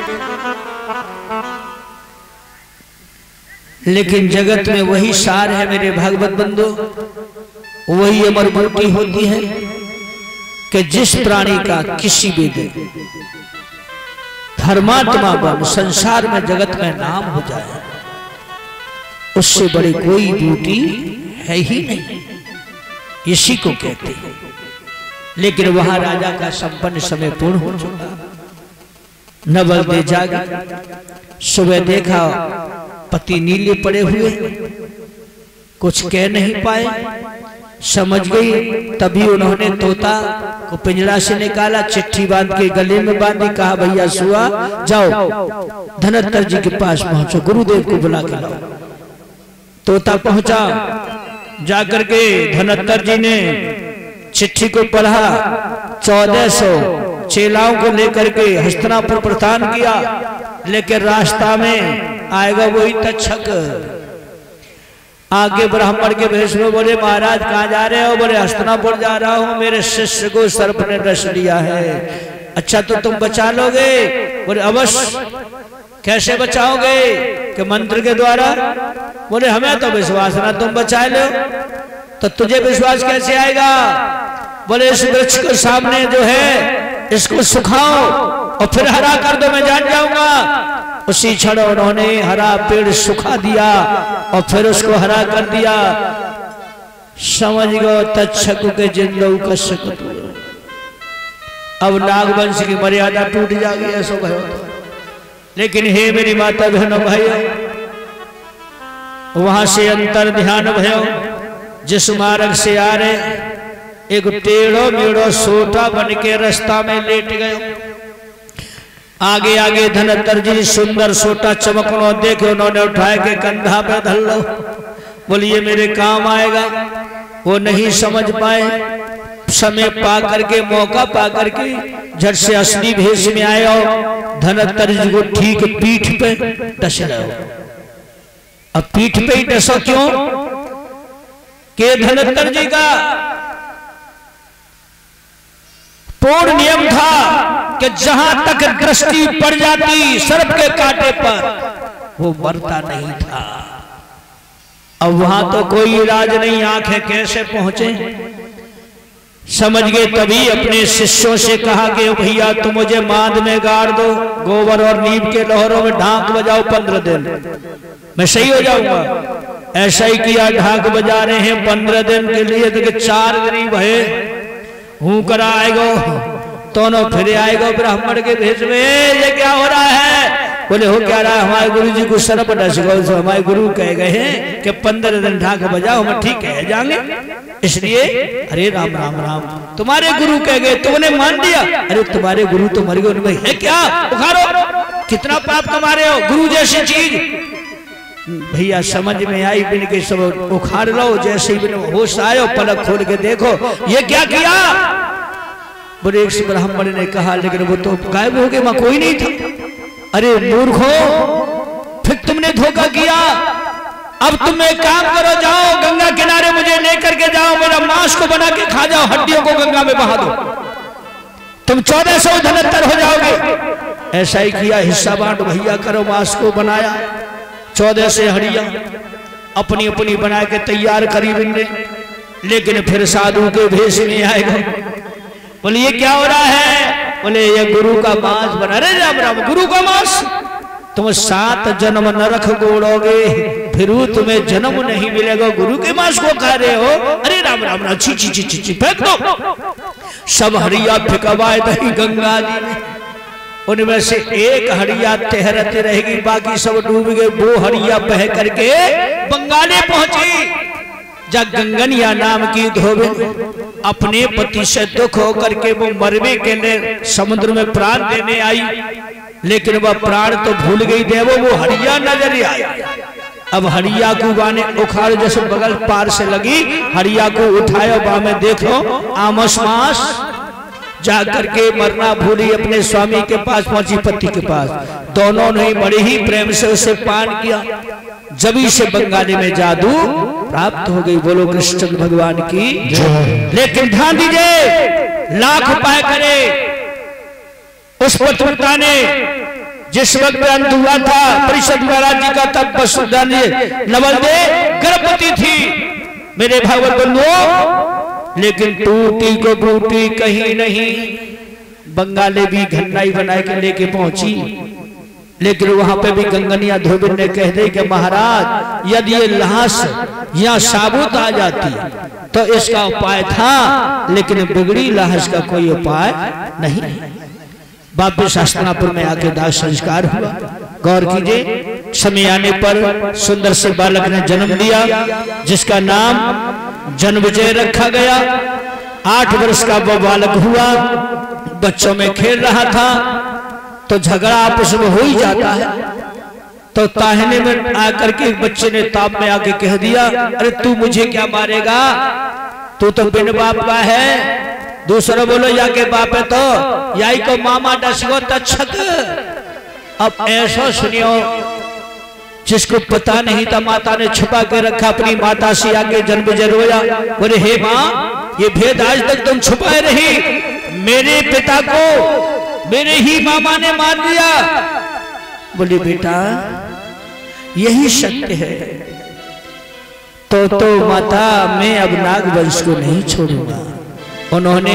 लेकिन जगत में वही सार है मेरे भागवत बंधु, वही अमर बूटी होती है कि जिस प्राणी का किसी भी दिन धर्मात्मा बन संसार में जगत में नाम हो जाए, उससे बड़ी कोई बूटी है ही नहीं, इसी को कहते हैं। लेकिन वहां राजा का संपन्न समय पूर्ण हो चुका। नवलदे जागा, सुबह देखा पति नीले पड़े हुए, कुछ कह नहीं पाए, समझ गई। तभी उन्होंने तोता को पिंजरा से निकाला, चिट्ठी बांध के गले में बांधी, कहा भैया सुआ जाओ धनत्तर जी के पास पहुंचो, गुरुदेव को बुला के लाओ। तोता पहुंचा, जाकर के धनत्तर जी ने चिट्ठी को पढ़ा, चौदह सौ चेलाओं को लेकर के हस्तिनापुर प्रस्थान किया। लेकिन रास्ता में आएगा वही तक्षक, आगे ब्राह्मण के भेष में बोले महाराज कहाँ जा रहे हो? बोले हस्तिनापुर जा रहा हूँ, मेरे शिष्य को सर्प ने डस लिया है। अच्छा तो तुम बचा लोगे? बोले अवश्य। कैसे बचाओगे? कि मंत्र के द्वारा। बोले हमें तो विश्वास ना तुम बचा लो। तो तुझे विश्वास कैसे आएगा? बोले इस वृक्ष के सामने जो है इसको सुखाओ और फिर हरा कर दो, मैं जान जाऊंगा। उसी क्षण उन्होंने हरा पेड़ सुखा दिया और फिर उसको हरा कर दिया। समझ गो तक्षक के जिंदऊ का सकत। अब नागवंश की मर्यादा टूट जाएगी, ऐसा भयो। लेकिन हे मेरी माता बहनों भाइयों, वहां से अंतर ध्यान भयो। जिस मार्ग से आ रहे एक टेढ़ो मेढ़ो सोटा बन के रास्ता में लेट गए। आगे आगे धनतर जी सुंदर सोटा चमकनो देखे उन्होंने उठाए के कंधा पे धर लो, बोलिए मेरे काम आएगा। वो नहीं समझ पाए, समय पा करके मौका पा करके झट से असली भेष में आए और धनतर जी को ठीक पीठ पे डस रहे हो। अब पीठ पे ही डसो क्यों कि धनतर जी का पूर्ण नियम था कि जहां तक दृष्टि पड़ जाती सर्प के कांटे पर वो मरता नहीं था। अब वहां तो कोई इलाज नहीं, आंखें कैसे पहुंचे समझ गए। तभी अपने शिष्यों से कहा कि भैया तुम मुझे मांद में गाड़ दो, गोबर और नीम के लहरों में ढाक बजाओ, पंद्रह दिन मैं सही हो जाऊंगा। ऐसा ही किया, ढाक बजा रहे हैं पंद्रह दिन के लिए। देखिए चार गरीब है हूं करा आएगो, दोनों फिर आएगो ब्राह्मण के भेष में, ये क्या हो रहा है? बोले हो क्या रहा है? हमारे गुरु जी को सर्प डस गए, तो हमारे गुरु कह गए हैं कि पंद्रह दिन ढाक बजाओ, हम ठीक कह जाएंगे, इसलिए अरे राम राम राम तुम्हारे गुरु कह गए, तुमने मान लिया। अरे तुम्हारे गुरु तो मर गए, उनमें है क्या? उखाड़ो, कितना पाप कमा रहे हो गुरु जैसी चीज। भैया समझ में आई, बिन के सब उखाड़ लो। जैसे ही होश आयो पलक खोल के देखो ये क्या किया। बोले एक ब्राह्मण ने कहा लेकिन वो तो गायब हो गए, वहां कोई नहीं था। अरे मूर्खो, फिर तुमने धोखा किया। अब तुम एक काम करो, जाओ गंगा किनारे मुझे लेकर के जाओ, मेरा मांस को बना के खा जाओ, हड्डियों को गंगा में बहा दो, तुम चौदह सौ धनत्तर हो जाओगे। ऐसा ही किया, हिस्सा बांट भैया करो। मांस को बनाया, चौदह से हड्डियां अपनी अपनी बना के तैयार करी बिन्ने, लेकिन फिर साधु के भेष में आएगा। बोले ये क्या हो रहा है? बोले ये गुरु का मांस बना। अरे राम राम, गुरु का मांस? तुम सात जन्म नरक गोड़ोगे फिर तुम्हें जन्म नहीं मिलेगा, गुरु के मांस को खा रहे हो? अरे राम राम राम, छी छी छी छी छी, फेंक दो। सब हड़िया फेंकवाए दही गंगा जी में, उनमें से एक हड़िया तैरती रहेगी, बाकी सब डूब गए। वो हड़िया बह करके बंगाले पहुंची। जब गंगनिया नाम की धोबे अपने पति से दुख होकर के वो मरने के लिए समुद्र में प्राण देने आई, लेकिन वह प्राण तो भूल गई देवो, वो हड़िया नजर आई। अब हड़िया को बाने उखाड़ जैसे बगल पार से लगी, हड़िया को उठाया, बा में देखो आमस मास। जा करके मरना भूली अपने स्वामी के पास पहुंची, पति के पास। दोनों ने बड़े ही प्रेम से उसे पान किया। जभी से बंगाली में जादू प्राप्त हो गई। बोलो कृष्ण भगवान की। लेकिन ध्यान दीजिए, लाख उपाय करे उस पतिव्रता ने। जिस वक्त अंत हुआ था परिषद महाराज जी का, तब वसुधा ने नवल दे गर्भवती थी मेरे भागवत बंधुओं। लेकिन टूटी को बूटी कहीं नहीं, बंगाले भी घन्नाई बना के लेके पहुंची। लेकिन वहां पे भी गंगनिया धोबिन ने कह दी कि महाराज यदि ये लाश यहाँ साबुत आ जाती तो इसका उपाय था, लेकिन बिगड़ी लाश का कोई उपाय नहीं। बाबे शास्त्रापुर में आके दाह संस्कार हुआ। गौर कीजिए, समय आने पर सुंदर से बालक ने जन्म दिया, जिसका नाम जन्मजय रखा गया। आठ वर्ष का वो बालक हुआ, बच्चों में खेल रहा था तो झगड़ा आपस में हो ही जाता है। तो ताहने में आकर के बच्चे ने ताप में आके कह दिया, अरे तू मुझे क्या मारेगा, तू तो बिन बाप का है। दूसरा बोलो या के बाप है तो याई को मामा डसगो तछक। अब ऐसा सुनियो, जिसको पता नहीं था माता ने छुपा के रखा, अपनी माता से आके जन्म जरोया। बोले हे माँ, ये भेद आज तक तुम छुपाए रही, मेरे पिता को मेरे ही मामा ने मार दिया। बोले बेटा यही सत्य है। तो तो माता मैं अब नाग वंश को नहीं छोड़ूंगा। उन्होंने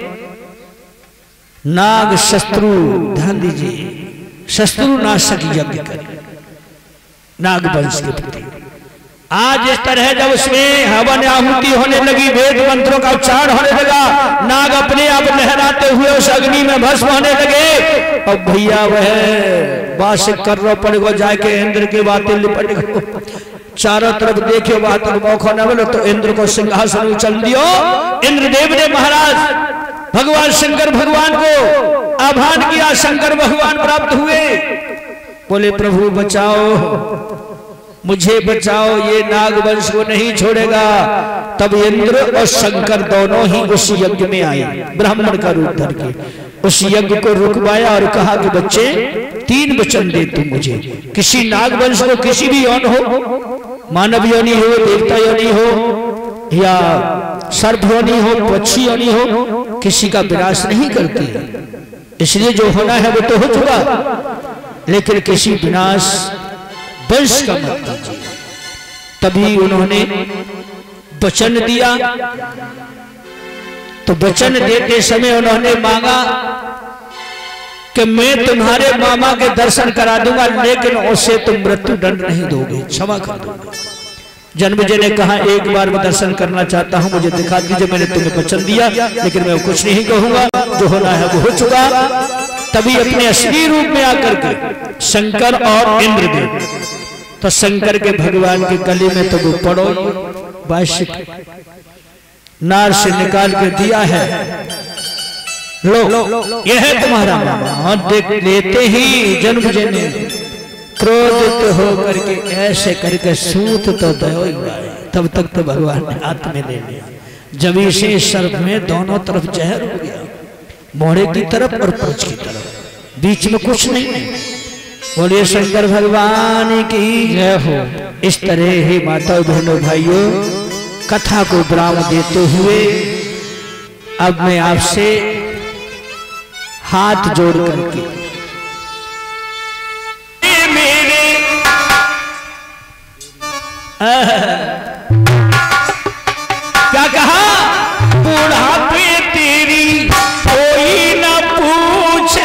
नाग शत्रु, ध्यान दीजिए, शत्रु नाशक यज्ञ कर नाग वंश के प्रति। आज इस तरह जब उसमें हवन आहुति होने लगी, वेद मंत्रों का उच्चारण होने लगा, नाग अपने आप लहराते हुए उस अग्नि में भस्म होने लगे। अब भैया वह बास कर रो पड़ेगा, जाके इंद्र के बातें लिपटेगा। चारों तरफ देखियो, बात मौका न मिलो तो इंद्र को सिंहासन उछल दियो। इंद्रदेव ने महाराज भगवान शंकर भगवान को आह्वान किया। शंकर भगवान प्राप्त हुए, बोले प्रभु बचाओ, मुझे बचाओ, ये नागवंश को नहीं छोड़ेगा। तब इंद्र और शंकर दोनों ही उस यज्ञ में आए, ब्राह्मण का रूप धर के उस यज्ञ को रुकवाया और कहा कि बच्चे तीन वचन दे तुम मुझे, किसी नागवंश को किसी भी यौन हो, मानव योनि हो, देवता योनि हो या सर्प योनि हो, पक्षी योनि हो, किसी का विनाश नहीं करती। इसलिए जो होना है वो तो हो चुका, लेकिन किसी विनाश वंश का मत कीजिए। तभी उन्होंने वचन दिया। तो वचन देते समय उन्होंने मांगा कि मैं तुम्हारे मामा के दर्शन करा दूंगा, लेकिन उससे तुम मृत्यु दंड नहीं दोगे, क्षमा कर दोगे। जन्मेजय ने कहा एक बार मैं दर्शन करना चाहता हूं, मुझे दिखा दीजिए, मैंने तुम्हें वचन दिया, लेकिन मैं कुछ नहीं कहूंगा, जो होना है वो हो चुका। तभी अपने असली रूप में आकर के शंकर और इंद्रदेव, तो शंकर के भगवान के गले में तो वो पड़ो वाष्य नार से निकाल के दिया है, लो, लो यह है तुम्हारा मामा। और देख लेते ही जन्मेजय ने क्रोधित होकर के ऐसे करके सूत तो दयो ही आए। तब तक तो भगवान ने हाथ में ले लिया, जमी से सर्प में दोनों तरफ जहर हो गया, मोहरे की तरफ और पुंछ की तरफ, बीच में कुछ नहीं। बोलिए शंकर भगवान की जय हो। इस तरह ही माता बहनों भाइयों कथा को विराम देते हुए अब मैं आपसे हाथ जोड़ करके मेरे क्या कहा, बुढ़ापे तेरी कोई न पूछे,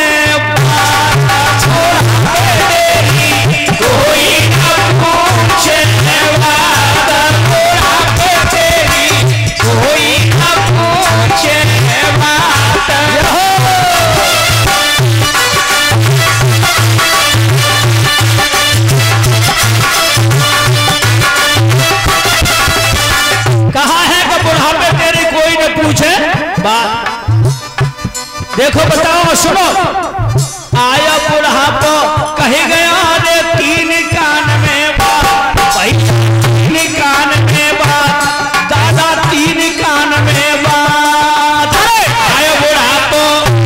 देखो बताओ सुनो। आया बुढ़ापा कहे गया रे तीन कान में बात, भाई तीन कान में बात, दादा तीन कान में बात। आया बुढ़ापा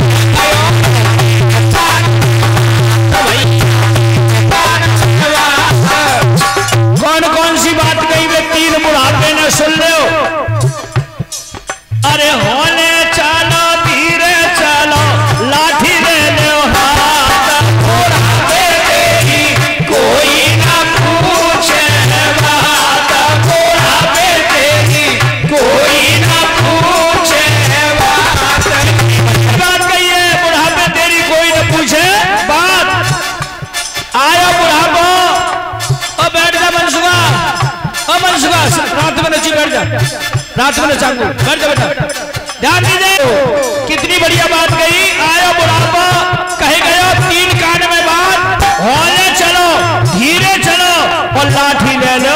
कौन कौन सी बात कही वे तीन बुढ़ापे ने सुन लो। अरे होने चलो धीरे चलो, लाठी ले लो हाथ, बुढ़ापे तेरी कोई ना पूछे बात, बुढ़ापे तेरी कोई ना पूछे बात। बात कहिए, बुढ़ापे तेरी कोई ना पूछे बात। आया बुढ़ापा, अब बैठ जा मनसुखा, अब मनसुखा रात में नची बैठ जा, रात में नचाऊंगा, बैठ जा बेटा। ध्यान दीजिए कितनी बढ़िया बात कही। आया बुढ़ापा कहे गया तीन कान में बात, होने चलो धीरे चलो और लाठी ले लो।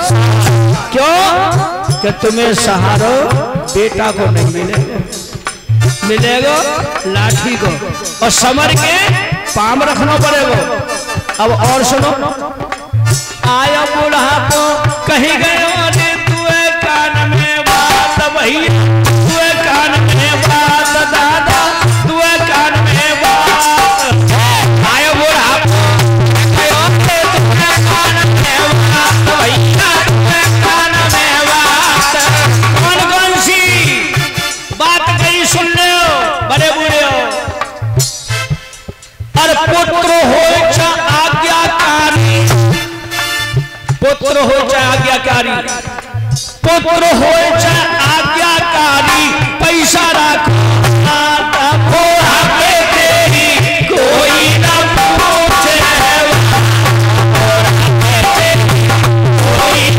क्यों कि तुम्हें सहारो बेटा को नहीं मिलेगा, मिलेगा लाठी को, और समर के पाम रखना पड़ेगा। अब और सुनो। आया बुढ़ापा कहे गया कान में बात, वही तुए कान में बात, दादा तुए कान में बात। आयो बुढ़ापा तुए कान में बात, वही तुए कान में बात। कौन कौन सी बात कही सुन लो बड़े बूढ़े हो। अरे पुत्र हो चा आज्ञाकारी, पुत्र हो चा आज्ञाकारी, पुत्र हो चाहे आज्ञाकारी, पैसा रखो बुढ़ापे तेरी कोई ना पूछे, कोई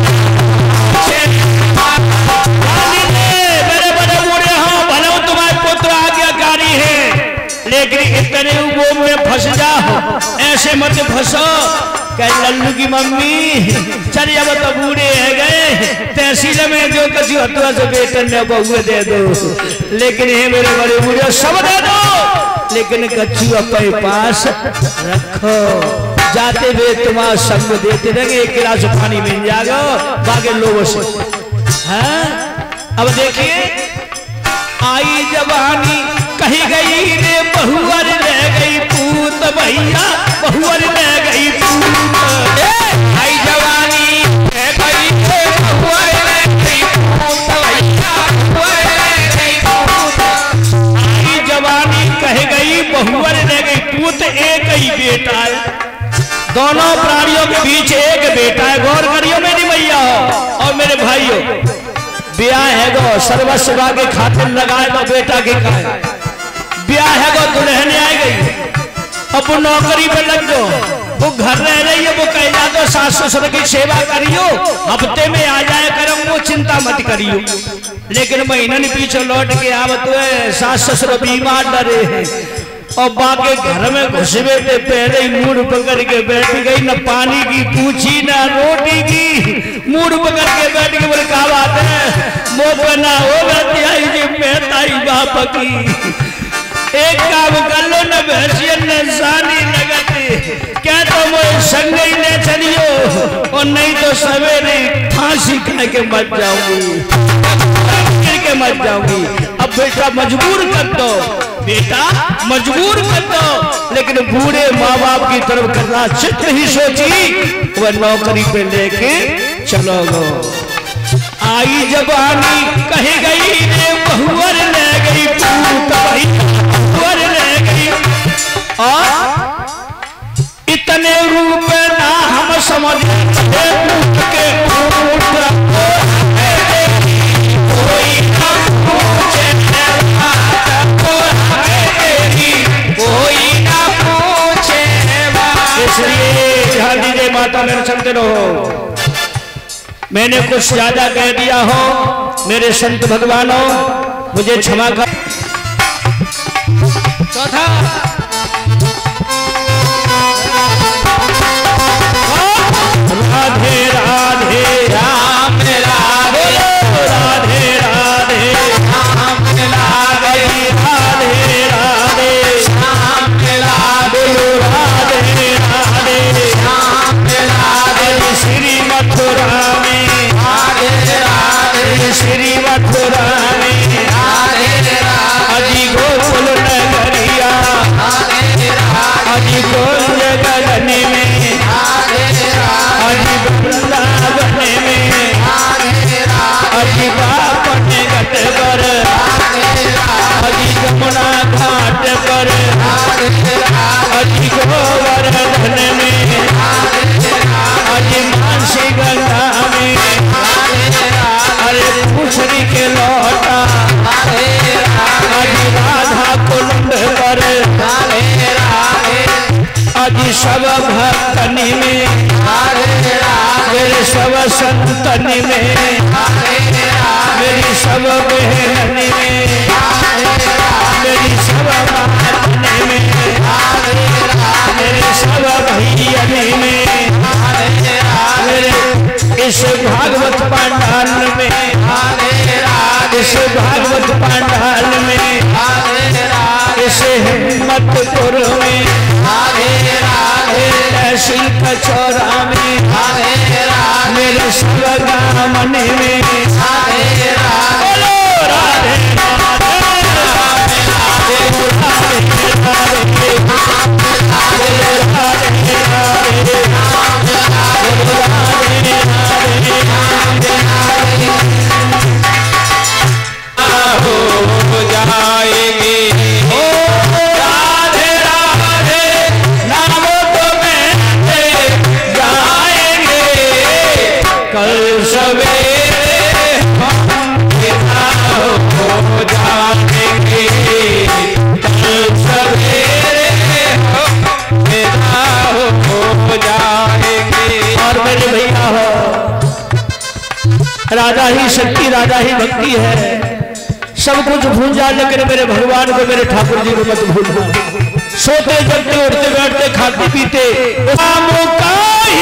मेरे बड़े बूढ़े हो, भले तुम्हारे पुत्र आज्ञाकारी है, लेकिन इतने वो में फंस जाओ, ऐसे मत फंसो कह लल्लू की मम्मी चल अब तो बूढ़े है गए तहसील में जो कछु हथुआ से बेटन ने बहुए दे दो, लेकिन ये मेरे बड़े बूढ़े सब दे दो, लेकिन कछु अपने पास रखो, जाते हुए तुम्हारा संग देते रहेंगे, एक गिलास पानी मिल जाएगा बाकी लोगों से। हाँ अब देखिए आई जवानी कही गई रे बहुअर रह गई पूत भैया, बहुअर रह गई पूत, आई जवानी कह गई रे बहुअर रह गई पूत भैया, बहुअर रह गई पूत, आई जवानी कह गई बहुअर रह गई पूत, एक ही बेटा है, दोनों प्राणियों के बीच एक बेटा है, गौर करियो मेरी मैया और मेरे भाइयों, ब्याह है गो सर्वस्व के खातिर लगाए गो बेटा के का ब्याह है गो दुल्हन आई गई, अब वो नौकरी पे लग गो, वो घर रह रही है, वो कह जा दो सास ससुर की सेवा करियो, हफ्ते में आ जाए करो वो चिंता मत करियो, लेकिन महीने पीछे लौट के आवत है सास ससुर बीमार डरे हैं और बाकी घर में घुसवे पे पहले ही मूड पकड़ के बैठ गई, न पानी की पूछी न रोटी की, मूड पकड़ के बैठ के बोले क्या बात है वो बना होगा तिहाई जी मेहताई बाप की, एक काम कर लो न भैंसियन न सानी लगते, क्या तो वो संग ही ले चलियो और नहीं तो सवेरे फांसी खा के मर जाऊंगी, गिर के मर जाऊंगी, अब बेटा मजबूर कर दो, बेटा मजबूर कर दो, लेकिन बूढ़े माँ बाप की तरफ करना चित्र ही सोची, वह नौकरी पे लेके चलो गो, आई जवानी कही गई रे बहुअर ले गई पूत, बहुअर ले गई, और इतने रूप ना हम समझ पूत के पूत कोई ना पूछे कोई ना पूछे, इसलिए ध्यान दीजिए माता मेरे सुनते रहो, मैंने कुछ ज्यादा कह दिया हो मेरे संत भगवानों मुझे क्षमा कर। चौथा राधे राधे राम राधे राधे राधे राम राधे राधे राधे राम राधे राधे राधे राम राधे श्री मथुरा में राधे राधे श्री मथुरा में राधे अजी गोकुल नगरिया अजी गोकुल गगन में अजी वृंदावन में अजी बापन घट पर अजी यमुना घाट पर अजी गोवर्धन में अजी मानसी गंगा में अरे पूछरी के लौटा अजी राधा कुंड पर अजी सब भक्तन में मेरे सब संतन में मेरी सब बहन में मेरी सब मातन में मेरे सब भैयन में मेरे इस भागवत पांडाल में इस भागवत पांडाल में इस हिम्मतपुर में तहसील कचौरा में मेरे शिवगामन में बोलो राधे हो जाएंगे राजा ही शक्ति राजा ही भक्ति है, सब कुछ भूल जा लेकिन मेरे भगवान को मेरे ठाकुर जी को मत भूलना। सोते जगते उठते बैठते खाते पीते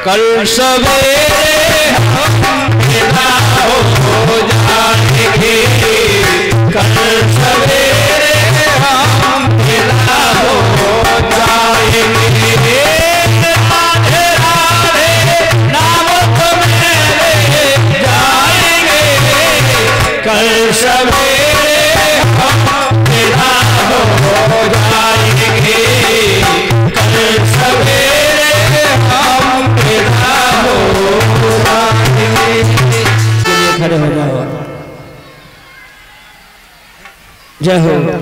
कल सवेरे हम विदा हो जाएंगे, कल सवेरे हम विदा हो जाएंगे। राधे राधे नाम तुम्हें ले जाएंगे, कल सवेरे हम विदा हो जाएंगे, कल सवेरे हम विदा हो जाएंगे। खड़े हो जाओ। जय हो।